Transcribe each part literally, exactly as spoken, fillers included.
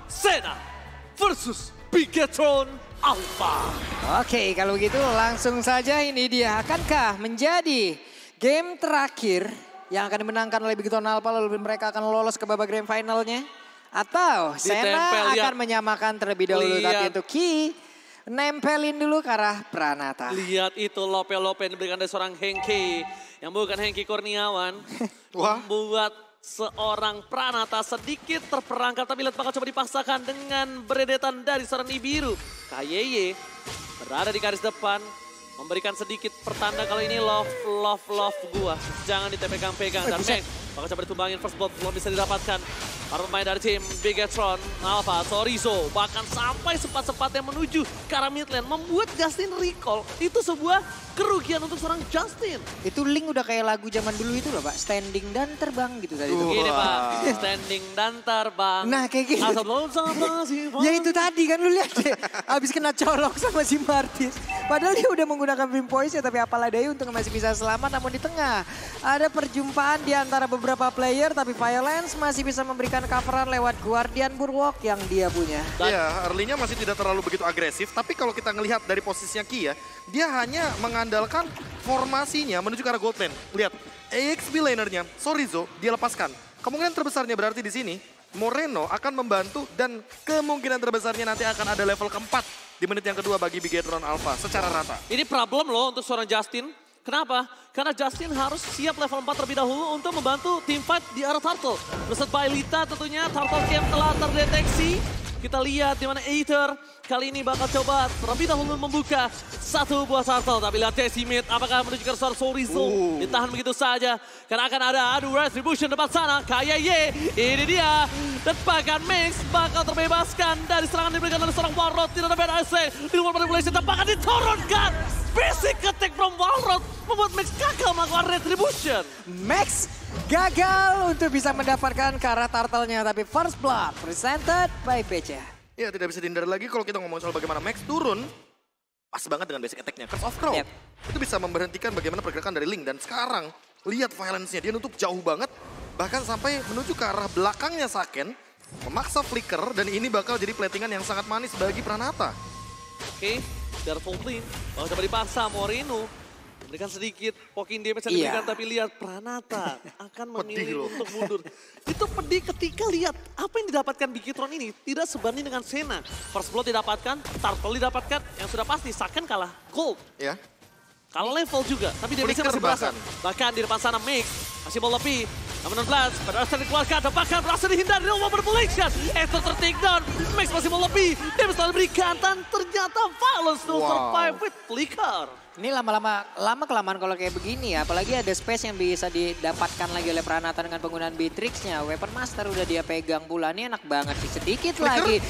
Sena versus Bigetron Alpha. Oke, kalau begitu langsung saja ini dia. Akankah menjadi game terakhir yang akan dimenangkan oleh Bigetron Alpha lalu mereka akan lolos ke babak grand finalnya? Atau Sena Ditempel, akan lihat. menyamakan terlebih dahulu, Lihat. tapi untuk Ki nempelin dulu ke arah Pranata. Lihat itu lope-lope yang diberikan dari seorang Hengki. Yang bukan Hengki Kurniawan. Wah. Membuat seorang Pranata sedikit terperangkap. Tapi lihat bakal coba dipaksakan dengan beredetan dari seorang Nibiru. K Y Y berada di garis depan. Memberikan sedikit pertanda kalau ini love, love, love gua. Jangan dipegang-pegang. Dan Max bakal coba ditumbangin first blood. Belum bisa didapatkan. Para pemain dari tim Bigetron Alpha, Sorizo bahkan sampai sempat-sempatnya menuju ke arah mid lane. Membuat Justin recall. Itu sebuah kerugian untuk seorang Justin. Itu Link udah kayak lagu zaman dulu itu loh Pak. Standing dan terbang gitu tadi. Uh. Gini Wah. Pak, standing dan terbang. Nah kayak gitu. Asal belum sama si Ya itu tadi kan lu lihat deh. Abis kena colok sama si Martis. Padahal dia udah menggunakan Beam Poise ya. Tapi apalah daya untuk masih bisa selamat. Namun di tengah ada perjumpaan di antara beberapa player. Tapi Violence masih bisa memberikan coveran lewat Guardian Burwalk yang dia punya. Iya, early-nya masih tidak terlalu begitu agresif. Tapi kalau kita ngelihat dari posisinya Ki ya. Dia hanya mengandalkan formasinya menuju ke arah gold lane. Lihat, A X B lanernya, Sorizo, dia lepaskan. Kemungkinan terbesarnya berarti di sini, Moreno akan membantu dan kemungkinan terbesarnya nanti akan ada level keempat di menit yang kedua bagi Bigetron Alpha secara rata. Ini problem loh untuk seorang Justin. Kenapa? Karena Justin harus siap level empat terlebih dahulu untuk membantu tim fight di arah Turtle. Beserta Lita tentunya, Turtle Camp telah terdeteksi. Kita lihat di mana Aether kali ini bakal coba terlebih dahulu membuka satu buah Turtle. Tapi lihat Decimate apakah menuju ke arah Sorizo. Uh. Ditahan begitu saja. Karena akan ada adu retribution depan sana. K Y Y, ini dia. Dan bahkan Max bakal terbebaskan dari serangan diberikan oleh seorang Warlord. Tidak ada bad I C di luar manipulation. Dan bahkan diturunkan. Basic attack from Warlord membuat Max gagal melakukan retribution. Max gagal untuk bisa mendapatkan ke arah turtle-nya. Tapi first blood presented by P C. Ya tidak bisa dihindari lagi kalau kita ngomong soal bagaimana Max turun. Pas banget dengan basic attack-nya. Curse of Crow. Yep. Itu bisa memberhentikan bagaimana pergerakan dari Link. Dan sekarang lihat violence-nya. Dia nutup jauh banget. Bahkan sampai menuju ke arah belakangnya Saken. Memaksa flicker. Dan ini bakal jadi platingan yang sangat manis bagi Pranata. Oke, dari full clean. Kalau coba dipaksa Moreno. Berikan sedikit poking damage yang Iya. diberikan. Tapi lihat Pranata akan Pedih memilih loh. untuk mundur. Itu pedih ketika lihat apa yang didapatkan Bigetron ini. Tidak sebanding dengan Sena. First blood didapatkan, Turtle didapatkan. Yang sudah pasti Saken kalah gold. Ya. Kalah level juga, tapi dia bisa Flicker berberasa. bahkan. Bahkan di depan sana Mix masih mau lebih. Nomor enam belas, pada saat dikeluarkan, dan bahkan berhasil dihindari dari Over Manipulation. Ether ter-take down, Max masih mau lebih. Dia bisa diberikan, dan ternyata Violence still Wow. survive with Flicker. Ini lama-lama lama kelamaan kalau kayak begini ya. Apalagi ada space yang bisa didapatkan lagi oleh Pranata dengan penggunaan Beatrix-nya. Weapon Master udah dia pegang pula. Ini enak banget sih. Sedikit Flicker. lagi.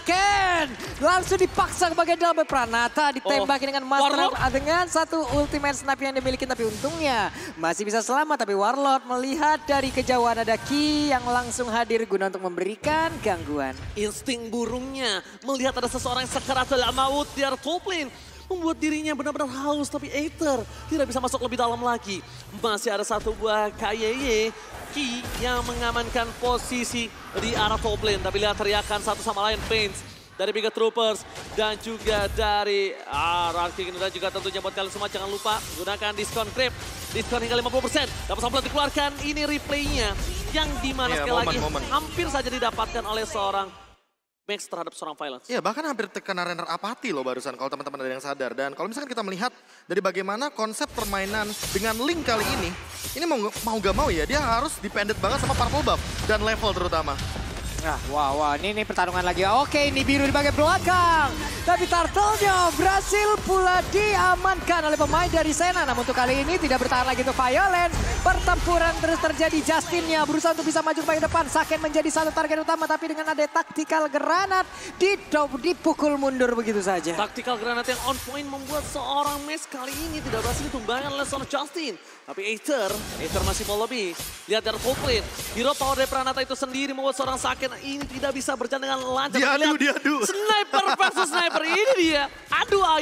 Saken! Langsung dipaksa sebagai dalam Pranata. Ditembaki Oh, dengan Master Warlord. dengan satu ultimate snap yang dimiliki. Tapi untungnya masih bisa selamat. Tapi Warlord melihat dari kejauhan ada Ki yang langsung hadir guna untuk memberikan gangguan. Insting burungnya melihat ada seseorang yang sekarat dalam maut di arah top lane. Membuat dirinya benar-benar haus, tapi Aether tidak bisa masuk lebih dalam lagi. Masih ada satu buah K Y Y, Ki yang mengamankan posisi di arah top lane. Tapi lihat teriakan satu sama lain, Pains dari Biget Troopers dan juga dari ah, Ranking dan juga tentunya buat kalian semua jangan lupa gunakan diskon Grab. Diskon hingga lima puluh persen. Dapat sampel dikeluarkan, ini replaynya yang dimana Iya, sekali momen, lagi momen. hampir saja didapatkan oleh seorang Max terhadap seorang Violence. Ya bahkan hampir terkena runner apati loh barusan kalau teman-teman ada yang sadar. Dan kalau misalkan kita melihat dari bagaimana konsep permainan dengan Link kali ini. Ini mau, mau gak mau ya dia harus dependent banget sama purple buff dan level terutama. Nah, wah, wah, ini, ini pertarungan lagi. Oke, ini biru di bagian belakang. Tapi turtle-nya berhasil pula diamankan oleh pemain dari Sena. Namun untuk kali ini tidak bertahan lagi untuk Violence. Pertempuran terus terjadi. Justinnya berusaha untuk bisa maju ke bagian depan. Saken menjadi satu target utama. Tapi dengan ada tactical granat dipukul mundur begitu saja. Tactical granat yang on point membuat seorang Max kali ini tidak berhasil ditumbangkan oleh seorang Justin. Tapi Aether, Aether masih mau lebih. Lihat dari full plate. Hero power dari Pranata itu sendiri membuat seorang Saken ini tidak bisa berjalan dengan lancar. Diadu, Lihat, diadu. Sniper versus sniper, ini dia. Adu aim.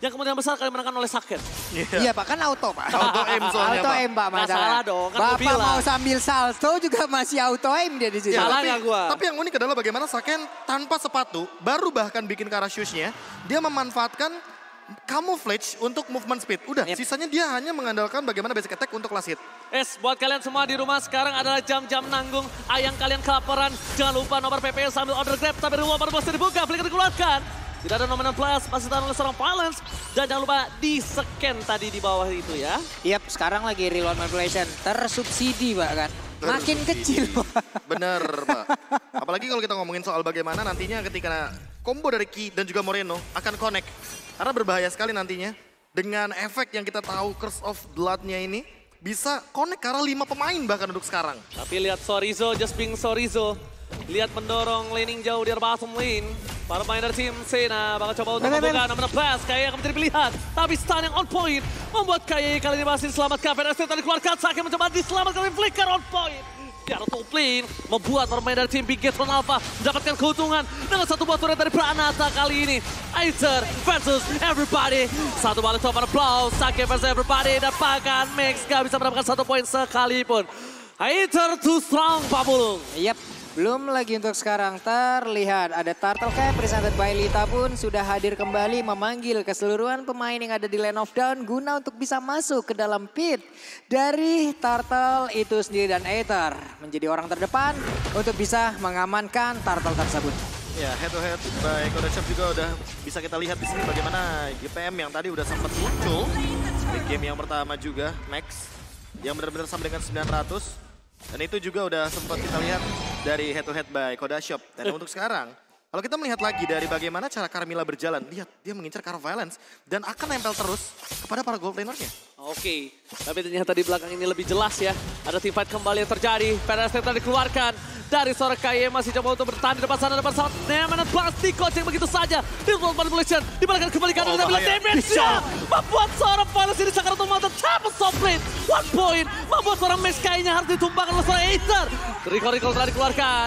yang kemungkinan besar kali menangkan oleh Saken. Iya Pak, kan auto Pak. Auto aim soalnya, Auto Pak. aim Pak. Nggak salah dong, kan gua Bapak bilang. mau sambil salto juga masih auto aim dia di situ. Ya, Salah tapi, nggak gua? tapi yang unik adalah bagaimana Saken tanpa sepatu, baru bahkan bikin ke arah shoes-nya, dia memanfaatkan camouflage untuk movement speed. Udah, Yep. sisanya dia hanya mengandalkan bagaimana basic attack untuk last hit. Es, buat kalian semua di rumah sekarang adalah jam-jam nanggung. Ayang kalian kelaparan, jangan lupa nomor P P S sambil order grab. Tapi rumah baru bisa dibuka, flicker dikeluarkan. Tidak ada nominal plus, masih tahan oleh seorang Violence. Dan jangan lupa di-scan tadi di bawah itu ya. Yap, sekarang lagi reload manipulation. Tersubsidi Pak kan. Makin kecil Pak. Bener Pak. Apalagi kalau kita ngomongin soal bagaimana nantinya ketika combo dari Ki dan juga Moreno akan connect. Karena berbahaya sekali nantinya. Dengan efek yang kita tahu Curse of Blood-nya ini. Bisa connect karena lima pemain bahkan untuk sekarang. Tapi lihat Sorizo, just being Sorizo. Lihat mendorong laning jauh di bottom lane. Para pemain dari tim Sena bakal coba untuk Bem, bem, membuka nomor blast. Kayaknya akan menjadi pilihan. Tapi stun yang on point. Membuat Kayaknya kali ini masih diselamatkan. Federasi tadi keluarkan. Sake mencoba diselamatkan. Flicker on point. Di arah top lane. Membuat pemain dari tim Big Gatron Alpha mendapatkan keuntungan. Dengan satu buah turret dari Pranata kali ini. Aether versus everybody. Satu balik top applause. Sake versus everybody. Dan bahkan Max gak bisa mendapatkan satu poin sekalipun. Aether too strong, Pak Pulung. Yap. Belum lagi untuk sekarang terlihat ada Turtle Camp presented by Lita pun sudah hadir kembali memanggil keseluruhan pemain yang ada di lane of down guna untuk bisa masuk ke dalam pit dari Turtle itu sendiri dan Aether menjadi orang terdepan untuk bisa mengamankan Turtle tersebut. Ya, head to head by Kodashop juga udah bisa kita lihat di sini bagaimana G P M yang tadi udah sempat muncul di game yang pertama juga Max yang benar-benar sampai dengan sembilan ratus. Dan itu juga udah sempat kita lihat dari head to head by Kodashop. Dan untuk sekarang, kalau kita melihat lagi dari bagaimana cara Carmilla berjalan, lihat dia mengincar ke arah Violence dan akan nempel terus kepada para gold laner-nya. Oke, tapi ternyata di belakang ini lebih jelas ya. Ada team fight kembali yang terjadi. Federasi tadi dikeluarkan dari seorang K Y masih coba untuk bertahan di depan sana. Depan saat Nemenan plastik koceng begitu saja. Di World Manipulation, dibalikan kembali ke Oh, dan bahaya. damage-nya. Membuat seorang Violence ini sangat otomatis tap soft lane. One point, membuat seorang Max kayaknya harus ditumbangkan oleh seorang Aether. Recall-recall telah dikeluarkan.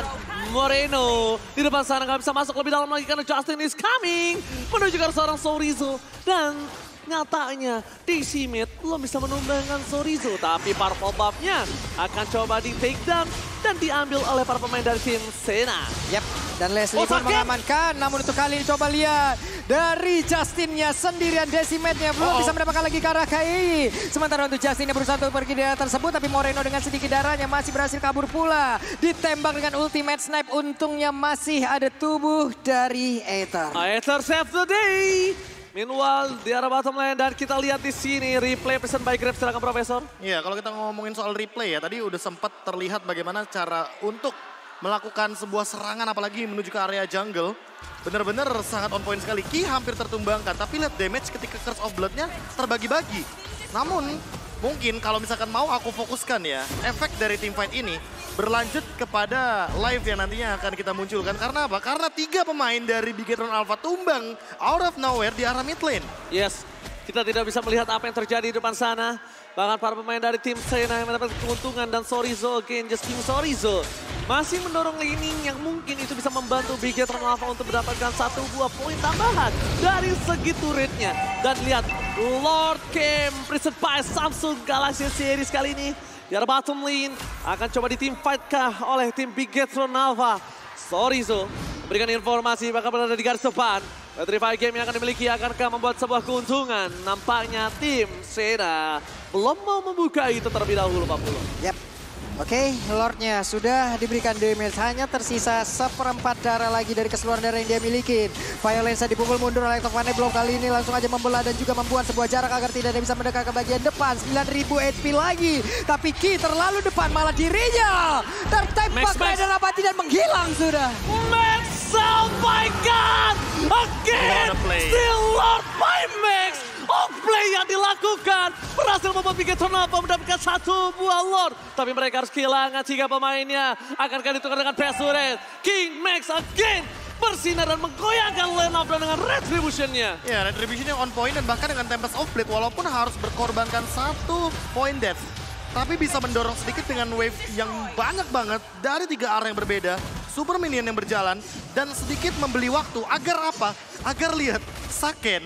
Moreno di depan sana nggak bisa masuk lebih dalam lagi karena Justin is coming. Menuju ke seorang Sorizo. Dan nyatanya di Simit belum bisa menumbangkan Sorizo. Tapi purple buff-nya akan coba di take down dan diambil oleh para pemain dari tim Sena. Yap, dan Leslie Oh, pun sakit. mengamankan. Namun untuk kali ini coba lihat dari Justinnya sendirian decimate-nya belum Oh. bisa mendapatkan lagi ke arah K I. Sementara untuk Justin yang berusaha untuk pergi dari arah tersebut, tapi Moreno dengan sedikit darahnya masih berhasil kabur pula. Ditembak dengan ultimate snipe, untungnya masih ada tubuh dari Aether. Aether save the day. Meanwhile di arah bottom lane dan kita lihat di sini replay present by Grab. Silakan Profesor. Iya, kalau kita ngomongin soal replay ya, tadi udah sempat terlihat bagaimana cara untuk melakukan sebuah serangan apalagi menuju ke area jungle. Benar-benar sangat on point sekali. Ki hampir tertumbangkan, tapi lihat damage ketika Curse of Blood-nya terbagi-bagi. Namun, mungkin kalau misalkan mau aku fokuskan ya, efek dari team fight ini berlanjut kepada live yang nantinya akan kita munculkan. Karena apa? Karena tiga pemain dari Bigetron Alpha tumbang out of nowhere di arah mid lane. Yes, kita tidak bisa melihat apa yang terjadi di depan sana. Bahkan para pemain dari tim Sena yang mendapat keuntungan dan Sorizo again, just King Sorizo masih mendorong laning yang mungkin itu bisa membantu Bigetron Alpha untuk mendapatkan satu buah poin tambahan dari segi turretnya. Dan lihat, Lord Kim, preset by Samsung Galaxy Series kali ini. Di arah bottom lane akan coba di team fight kah oleh tim Bigetron Alpha. Sorizo memberikan informasi bakal berada di garis depan. Petrify game yang akan dimiliki akankah membuat sebuah keuntungan. Nampaknya tim Sena belum mau membuka itu terlebih dahulu, Pak Pulung. Yap. Oke, Lordnya sudah diberikan damage, hanya tersisa seperempat darah lagi dari keseluruhan darah yang dia miliki. Violence dipukul mundur oleh Tofane Blow kali ini langsung aja membelah dan juga membuat sebuah jarak agar tidak ada bisa mendekat ke bagian depan. sembilan ribu H P lagi, tapi Ki terlalu depan malah dirinya tertembak Max, Max. dan abadi dan menghilang sudah. Max, oh my God! Again, What a play. still Lord by Max! Oh, play yang dilakukan berhasil membuat Bigetron Alpha mendapatkan satu buah Lord. Tapi mereka harus kehilangan tiga pemainnya. Akankah ditukar dengan Pesure? King Max again bersinar dan menggoyangkan lane up dengan retribution-nya. Ya, retribution yang on point dan bahkan dengan Tempest of Blade walaupun harus berkorbankan satu point death. Tapi bisa mendorong sedikit dengan wave yang banyak banget dari tiga arah yang berbeda. Super minion yang berjalan dan sedikit membeli waktu. Agar apa? Agar lihat Saken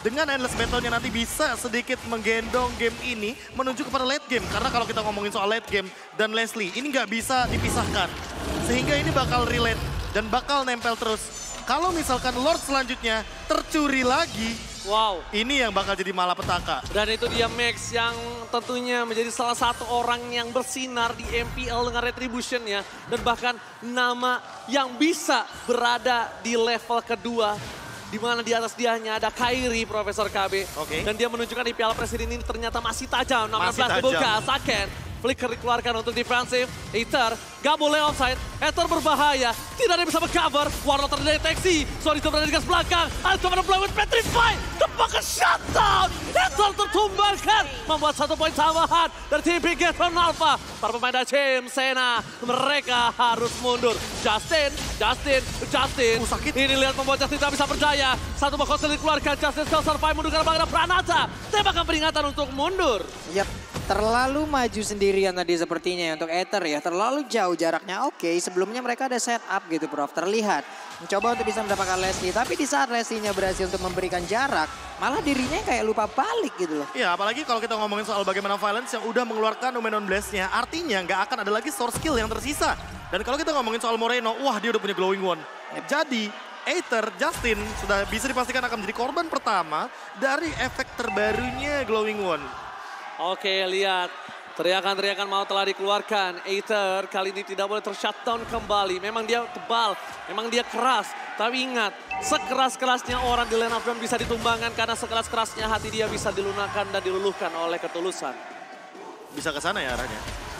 dengan Endless Battle-nya nanti bisa sedikit menggendong game ini menuju kepada late game. Karena kalau kita ngomongin soal late game dan Leslie, ini nggak bisa dipisahkan. Sehingga ini bakal relate dan bakal nempel terus. Kalau misalkan Lord selanjutnya tercuri lagi, wow, ini yang bakal jadi malapetaka. Dan itu dia Max yang tentunya menjadi salah satu orang yang bersinar di M P L dengan Retribution-nya. Dan bahkan nama yang bisa berada di level kedua. Di mana di atas dia hanya ada Kairi, Profesor K B. Oke. Dan dia menunjukkan di Piala Presiden ini ternyata masih tajam. enam belas Masih dibuka, tajam. Saken. Flicker dikeluarkan untuk defensif. Aether gak boleh offside. Aether berbahaya. Tidak ada yang bisa meng-cover. Warlock terdeteksi. Sorry, itu berada di gas belakang. Alto menembak with Petrify. Tebakan shutdown. Aether tertumbangkan. Membuat satu poin tambahan dari tim Bigetron Alpha. Para pemain dari tim Sena. Mereka harus mundur. Justin, Justin, Justin. Uh, sakit. Ini lihat membuat Justin tidak bisa berdaya. Satu buah konser dikeluarkan. Justin still survive mundur karena belakang Pranata. Tembakan peringatan untuk mundur. Yap, terlalu maju sendirian tadi sepertinya ya untuk Aether ya. Terlalu jauh jaraknya. Oke, sebelumnya mereka ada setup gitu Prof. Terlihat. Mencoba untuk bisa mendapatkan Leslie. Tapi di saat Leslie-nya berhasil untuk memberikan jarak, malah dirinya kayak lupa balik gitu loh. Iya, apalagi kalau kita ngomongin soal bagaimana Violence yang udah mengeluarkan Numenon Blast-nya. Artinya nggak akan ada lagi source skill yang tersisa. Dan kalau kita ngomongin soal Moreno, wah dia udah punya Glowing One. Jadi Aether, Justin sudah bisa dipastikan akan menjadi korban pertama dari efek terbarunya Glowing One. Oke, lihat. Teriakan-teriakan mau telah dikeluarkan. Aether kali ini tidak boleh ter-shutdown kembali. Memang dia tebal, memang dia keras. Tapi ingat, sekeras-kerasnya orang di lane of dawn bisa ditumbangkan karena sekeras-kerasnya hati dia bisa dilunakkan dan diluluhkan oleh ketulusan. Bisa ke sana ya arahnya.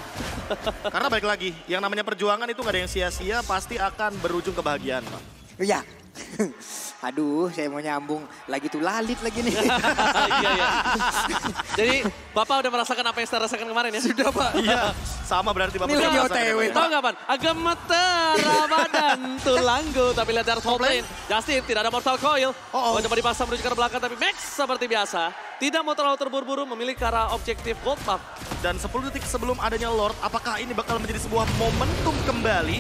Karena balik lagi, yang namanya perjuangan itu nggak ada yang sia-sia, pasti akan berujung kebahagiaan, Pak. Iya. Aduh, saya mau nyambung. Lagi tuh lalit lagi nih. Iya, iya. Jadi, Bapak udah merasakan apa yang saya rasakan kemarin ya? Sudah, Pak. Iya, sama berarti Bapak. Ini lagi juga O T W, merasakan. Tahu nggak, Pan? Agak meter badan tulangku. Tapi lihat dari top lane. Justin tidak ada Mortal Coil. Oh, oh. Mau coba dipasang menuju ke belakang. Tapi Max seperti biasa. Tidak mau terlalu terburu-buru memilih ke arah objektif gold buff. Dan sepuluh detik sebelum adanya Lord, apakah ini bakal menjadi sebuah momentum kembali?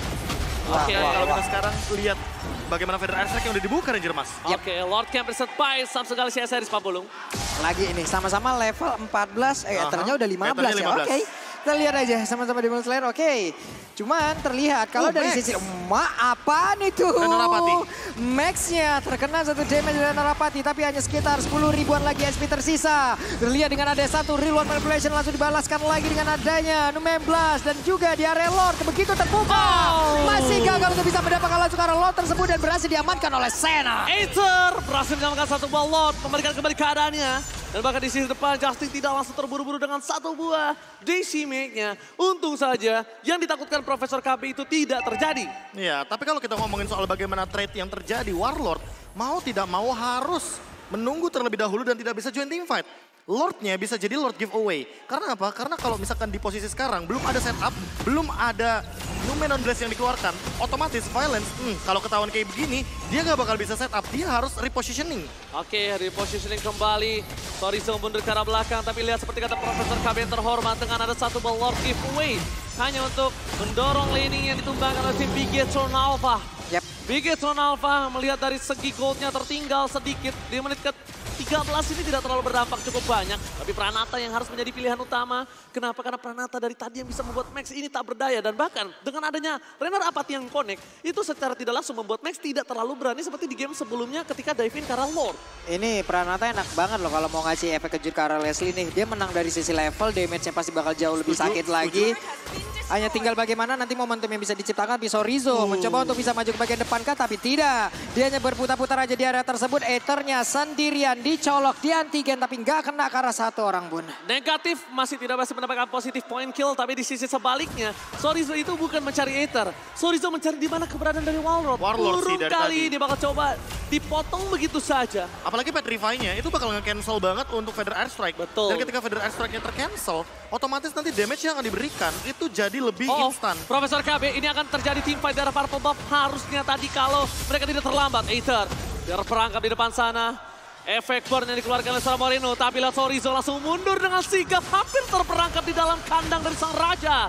Oke, Wah, kalau wah, kita sekarang lihat bagaimana Federal Airstrike yang udah dibuka Ranger Mas. Oke, Lord Camp reset by Samsung Galaxy S R Papulung. Lagi ini sama-sama level empat belas, eh Aha. Ethernya udah lima belas Ethernya ya. lima belas. Oke, kita lihat aja sama-sama Demon Slayer. Oke, cuman terlihat kalau Oh, dari Max. sisi emak apaan itu? Renarapati. Max-nya terkena satu damage dari Renarapati, tapi hanya sekitar sepuluh ribuan lagi S P tersisa. Terlihat dengan ada satu real one manipulation langsung dibalaskan lagi dengan adanya Numen Blast dan juga di area Lord begitu terbuka. Oh. Masih gagal untuk bisa mendapatkan langsung arah Lord tersebut dan berhasil diamankan oleh Sena. Aether berhasil mengamankan satu buah Lord, memberikan kembali keadaannya. Dan bahkan di sisi depan Justin tidak langsung terburu-buru dengan satu buah decimate-nya. Untung saja yang ditakutkan Profesor K B itu tidak terjadi. Iya, tapi kalau kita ngomongin soal bagaimana trade yang terjadi, Warlord mau tidak mau harus menunggu terlebih dahulu dan tidak bisa join team fight. Lordnya bisa jadi Lord giveaway. Karena apa? Karena kalau misalkan di posisi sekarang belum ada setup, belum ada Numenon Blast yang dikeluarkan, otomatis Violence, hmm, kalau ketahuan kayak begini, dia nggak bakal bisa setup, dia harus repositioning. Oke, repositioning kembali. Sorizo mundur ke arah belakang, tapi lihat seperti kata Profesor K B yang terhormat dengan ada satu ball Lord giveaway. Hanya untuk mendorong laning yang ditumbangkan oleh tim Bigetron Alpha. Yap. Bigetron Alpha melihat dari segi goldnya tertinggal sedikit di menit ke tiga belas ini tidak terlalu berdampak cukup banyak. Tapi Pranata yang harus menjadi pilihan utama. Kenapa? Karena Pranata dari tadi yang bisa membuat Max ini tak berdaya. Dan bahkan dengan adanya Renarapati yang connect, itu secara tidak langsung membuat Max tidak terlalu berani seperti di game sebelumnya ketika dive in ke arah Lord. Ini Pranata enak banget loh kalau mau ngasih efek kejut ke arah Leslie nih. Dia menang dari sisi level, damage-nya pasti bakal jauh lebih Setuju, sakit lagi. Hanya tinggal bagaimana nanti momentum yang bisa diciptakan Pisorizo. Mencoba untuk bisa maju ke bagian depan kah, tapi tidak. Dia hanya berputar-putar aja di area tersebut. Aethernya sendirian dicolok di antigen, tapi nggak kena ke arah satu orang pun. Negatif masih tidak berhasil mendapatkan positif point kill, tapi di sisi sebaliknya Sorizo itu bukan mencari Aether. Sorizo mencari di mana keberadaan dari Warlord. Warlord sih Burung dari kali tadi. dia bakal coba dipotong begitu saja. Apalagi Petrify-nya itu bakal nge-cancel banget untuk Federal Airstrike. Betul. Dan ketika Federal Airstrike-nya tercancel, otomatis nanti damage yang akan diberikan itu jadi lebih Oh, instan. Profesor K B, ini akan terjadi team fight darah Purple Buff harusnya tadi kalau mereka tidak terlambat. Aether biar perangkap di depan sana. Efek burn yang dikeluarkan oleh Sora Moreno, tapi lihat Sorizo langsung mundur dengan sigap hampir terperangkap di dalam kandang dari sang raja.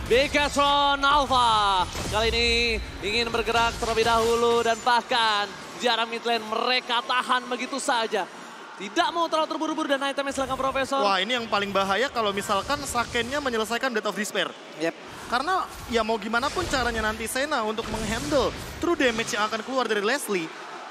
Bigetron Alpha kali ini ingin bergerak terlebih dahulu dan bahkan di arah mid lane mereka tahan begitu saja. Tidak mau terlalu terburu-buru dan itemnya silakan Profesor. Wah, ini yang paling bahaya kalau misalkan Sakennya menyelesaikan Death of Despair. Yep. Karena ya mau gimana pun caranya nanti Senna untuk menghandle true damage yang akan keluar dari Leslie,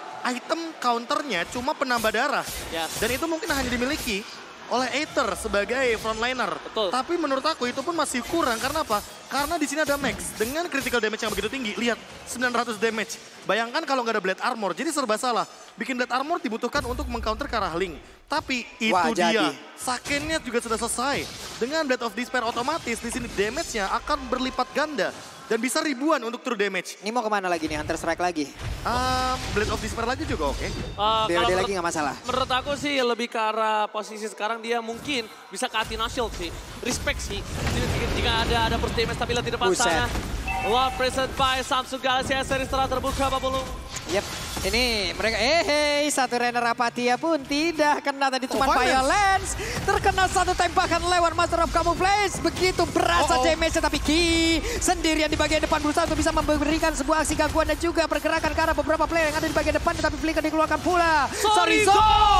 item counternya cuma penambah darah. Yes. Dan itu mungkin hanya dimiliki oleh Aether sebagai frontliner. Betul. Tapi menurut aku itu pun masih kurang. Karena apa? Karena di sini ada Max dengan critical damage yang begitu tinggi. Lihat, sembilan ratus damage. Bayangkan kalau nggak ada Blade Armor, jadi serba salah. Bikin Blade Armor dibutuhkan untuk mengcounter ke arah Link. Tapi itu Wah, dia. jadi. Sakennya juga sudah selesai. Dengan Blade of Despair otomatis di sini damage-nya akan berlipat ganda. Dan bisa ribuan untuk true damage. Ini mau kemana lagi nih? Hunter Strike lagi? Um, Blade of Despair lagi juga oke. Uh, B O D kalau lagi nggak masalah. Menurut aku sih lebih ke arah posisi sekarang dia mungkin bisa ke Athena Shield sih. Respect sih. Jika- Jika ada ada burst damage tapi lihat di depan Buset. sana. Love present by Samsung Galaxy S series telah terbuka Pak Pulung. Yep, ini mereka, eh hey, satu Renner Apatia pun tidak kena tadi Oh, cuma Violence. Violence. Terkena satu tembakan lewat Master of Camouflage. Begitu berasa Oh, oh. damage tapi Ki sendirian di bagian depan berusaha untuk bisa memberikan sebuah aksi gangguan dan juga pergerakan ke arah beberapa player yang ada di bagian depan. Tetapi Flicker dikeluarkan pula. Sorizo!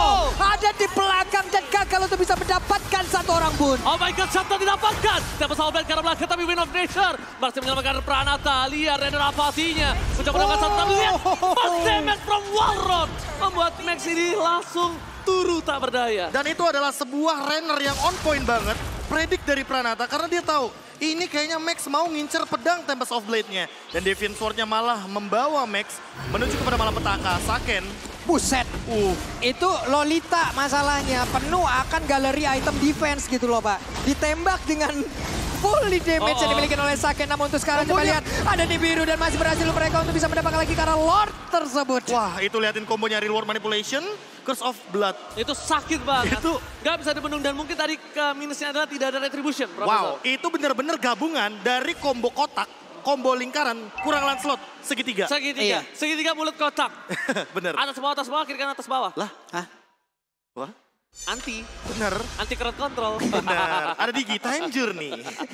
Ada di belakang dan gagal untuk bisa mendapatkan satu orang pun. Oh my god, Sabta didapatkan. Dapat salvo ke arah belakang tapi Win of Nature masih menyelamatkan Pranata. Lihat Renner Apatinya mencoba mendapatkan satu tapi lihat burst damage from Walrod membuat Max ini langsung turu tak berdaya. Dan itu adalah sebuah runner yang on point banget. Predik dari Pranata karena dia tahu ini kayaknya Max mau ngincer pedang Tempest of Blade-nya. Dan Deviant Sword-nya malah membawa Max menuju kepada malapetaka. Saken. Buset. Uh. Itu Lolita masalahnya. Penuh akan galeri item defense gitu loh Pak. Ditembak dengan fully damage Oh, oh. yang dimiliki oleh Saken. Namun untuk sekarang coba Kombonya. lihat. Ada di biru dan masih berhasil mereka untuk bisa mendapatkan lagi karena Lord tersebut. Wah, itu liatin kombonya Reward Manipulation, Curse of Blood. Itu sakit banget. Itu- Gak bisa dibendung dan mungkin tadi ke minusnya adalah tidak ada retribution. Wow, Profesor. itu benar-benar gabungan dari combo kotak, combo lingkaran, kurang Lancelot, segitiga. Segitiga, Iya. segitiga mulut kotak. Bener. Atas bawah, atas bawah, kiri kanan, atas bawah. Lah, Hah? wah, Anti, bener. anti crowd control. Benar, ada di Time Journey.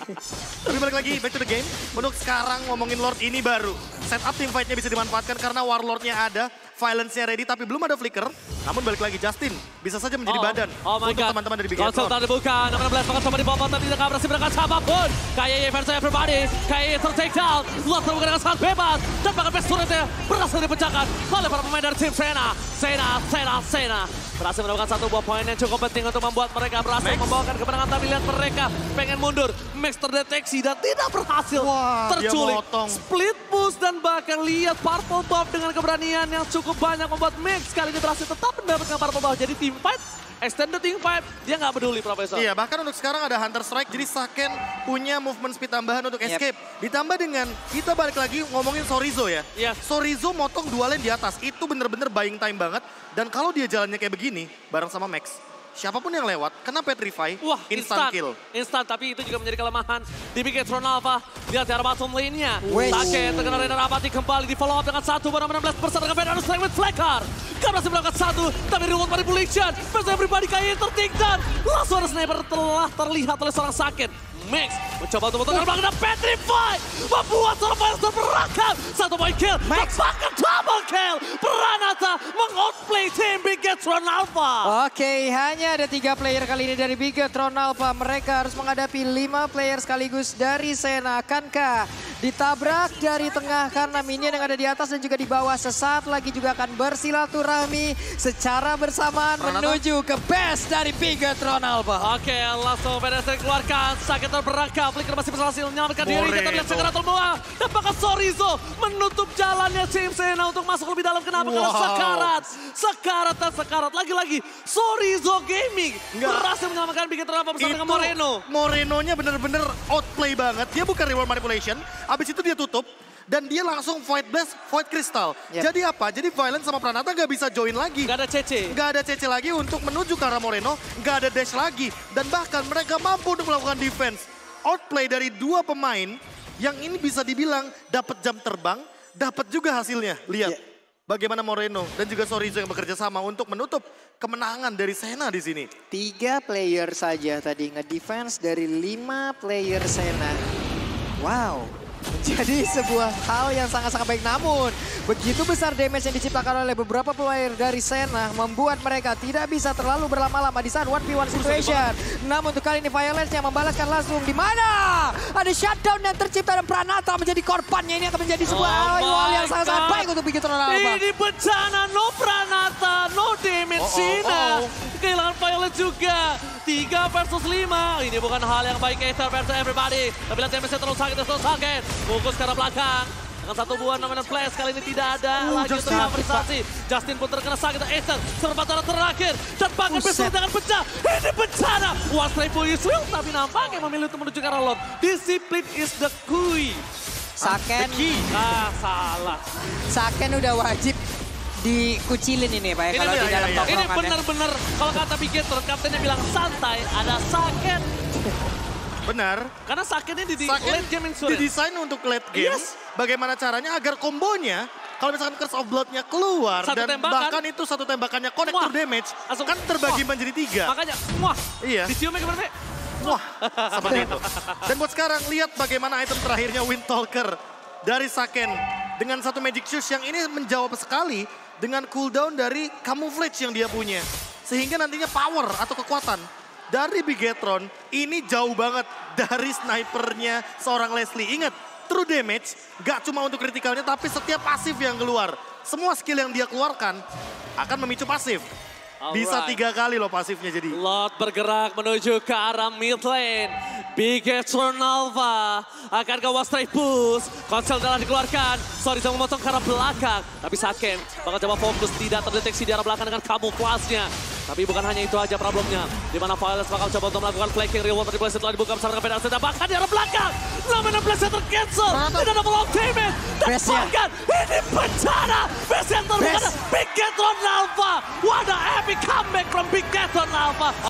Tapi balik lagi, back to the game. Untuk sekarang ngomongin Lord ini baru. Setup team fight-nya bisa dimanfaatkan karena Warlord-nya ada. Violence-nya ready, tapi belum ada flicker. Namun balik lagi, Justin bisa saja menjadi badan Oh my untuk god. teman-teman dari Big Konsol Lord. tak dibuka, enam belas banget sama di bawah, tapi tidak berhasil berangkat siapapun. K Y Y versus everybody, K Y Y ter-take down. Lord terbuka dengan sangat bebas. Dan bahkan best turretnya berhasil dipecahkan oleh para pemain dari tim Senna. Senna, Senna, Senna. Berhasil mendapatkan satu buah poin yang cukup penting untuk membuat mereka berhasil Max. membawakan kemenangan. Tapi lihat mereka pengen mundur. Max terdeteksi dan tidak berhasil. Wah, dia terculik. motong. Split push dan bahkan lihat Purple Top dengan keberanian yang cukup banyak membuat Max kali ini berhasil tetap mendapatkan Purple Top. Jadi team fight, extended team fight, dia nggak peduli Profesor. Iya, bahkan untuk sekarang ada Hunter Strike, jadi Saken punya movement speed tambahan untuk Yep. escape. Ditambah dengan, kita balik lagi ngomongin Sorizo ya. Yes. Sorizo motong dua lane di atas, itu bener-bener buying time banget. Dan kalau dia jalannya kayak begini, bareng sama Max, siapapun yang lewat, kena Petrify, Wah, instant instan kill. Instan, tapi itu juga menjadi kelemahan di Bigetron Alpha. Lihat di arah bottom lane-nya. Wes. Take terkena Renner Apati kembali di follow up dengan satu pada enam belas bersama dengan Fernando Strike with Flicker. Gak berhasil melakukan satu, tapi Reward Manipulation. Versus everybody kayak tertinggal. Langsung ada sniper telah terlihat oleh seorang Saken. Max mencoba untuk menentukan belakang dan Petrify. Membuat seorang Firestorm berangkat. Satu point kill, Max. bahkan double kill. Pranata meng-outplay tim Bigetron Alpha. Oke, hanya ada tiga player kali ini dari Bigetron Alpha. Mereka harus menghadapi lima player sekaligus dari Senna. Akankah ditabrak dari tengah karena minion yang ada di atas dan juga di bawah. Sesaat lagi juga akan bersilaturahmi secara bersamaan Pranata. menuju ke best dari Bigetron Alpha. Oke, langsung pedestrian keluarkan. Sakit berangkat, Flicker masih berhasil menyelamatkan diri. Kita lihat Moreno. segera terbuang. Dan bahkan Sorizo menutup jalannya tim Senna untuk masuk lebih dalam. Kenapa? Karena Wow. sekarat. Sekarat dan sekarat. Lagi-lagi Sorizo Gaming Enggak. berhasil menyelamatkan Bigetron Alpha bersama dengan Moreno. Moreno-nya bener-bener outplay banget. Dia bukan reward manipulation, abis itu dia tutup. Dan dia langsung Void Blast, Void Crystal. Yep. Jadi apa? Jadi Violent sama Pranata gak bisa join lagi. Gak ada C C. Nggak ada C C lagi untuk menuju ke arah Moreno, nggak ada dash lagi. Dan bahkan mereka mampu untuk melakukan defense. Outplay dari dua pemain yang ini bisa dibilang dapat jam terbang, dapat juga hasilnya. Lihat Yeah. bagaimana Moreno dan juga Sorizo yang bekerja sama untuk menutup kemenangan dari Senna di sini. Tiga player saja tadi nge-defense dari lima player Senna. Wow. Jadi sebuah hal yang sangat-sangat baik. Namun begitu besar damage yang diciptakan oleh beberapa player dari Senna membuat mereka tidak bisa terlalu berlama-lama di saat one v one situation. Namun untuk kali ini Violence yang membalaskan langsung di mana ada shutdown yang tercipta dan Pranata menjadi korbannya. Ini akan menjadi sebuah Oh hal yang my sangat-sangat God. baik untuk Bigetron Alpha. Ini bencana, no Pranata, no damage Oh, oh, Sina. oh. Kehilangan Violet juga. tiga versus lima. Ini bukan hal yang baik Aether versus everybody. Tapi lihat damage-nya terlalu sakit, terlalu sakit. Fokus ke arah belakang. Dengan satu buah nominal flash kali ini tidak ada Uh, lagi untuk Justin. favorisasi. Justin pun terkena sakit. Aether serbatara terakhir. Dan bahkan Buset. besar dengan pecah. Ini bencana. Was Rayful Yusril tapi nampaknya memilih untuk menuju ke arah Lord. Disiplin is the key. Saken, Ah, salah. Saken udah wajib dikucilin ini Pak ya, Ini kalau dia, di dalam iya, iya. Ini tongkrongannya. benar-benar kalau kata Bigetron, kaptennya bilang santai, ada Saken. Benar. Karena Sakennya di, di Saken late game insurance. didesain untuk late game. Yes. Bagaimana caranya agar kombonya, kalau misalkan Curse of Blood-nya keluar, Satu dan tembakan. bahkan itu satu tembakannya connector Wah. damage, Langsung, kan terbagi wah. menjadi tiga. Makanya, wah, Iya. diciumnya kemana, Pe? Wah, seperti itu. Dan buat sekarang, lihat bagaimana item terakhirnya Windtalker dari Saken. Dengan satu Magic Shoes yang ini menjawab sekali dengan cooldown dari camouflage yang dia punya. Sehingga nantinya power atau kekuatan dari Bigetron ini jauh banget dari snipernya seorang Leslie. Ingat, true damage gak cuma untuk kritikalnya tapi setiap pasif yang keluar. Semua skill yang dia keluarkan akan memicu pasif. Bisa Alright. tiga kali loh pasifnya jadi. Lot bergerak menuju ke arah mid lane. Bigetron Alpha akan ke was straight push. Konsel telah dikeluarkan. Sorry saya memotong ke arah belakang. Tapi Saken bakal coba fokus tidak terdeteksi di arah belakang dengan kamuflasnya. Tapi bukan hanya itu aja problemnya. Di mana Violence bakal coba untuk melakukan flanking. Reward dari setelah dibuka bersama dengan Pedal Zeta. Bahkan di arah belakang. Nominal Blast tercancel. Tidak ada block damage. Dan Best ya. bahkan ini bencana. Best yang terbuka. Best. Bigetron Alpha. What a epic comeback from Bigetron Alpha.